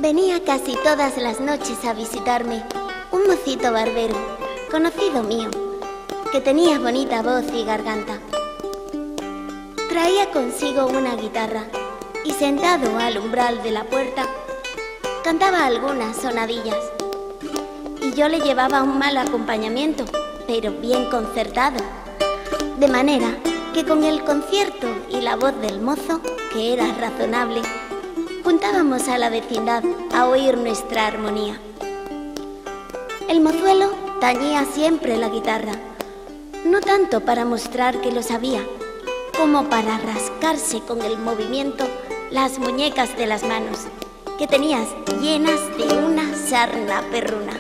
Venía casi todas las noches a visitarme un mocito barbero, conocido mío, que tenía bonita voz y garganta. Traía consigo una guitarra y sentado al umbral de la puerta, cantaba algunas sonadillas. Y yo le llevaba un mal acompañamiento, pero bien concertado, de manera que con el concierto y la voz del mozo, que era razonable, juntábamos a la vecindad a oír nuestra armonía. El mozuelo tañía siempre la guitarra, no tanto para mostrar que lo sabía, como para rascarse con el movimiento las muñecas de las manos, que tenías llenas de una sarna perruna.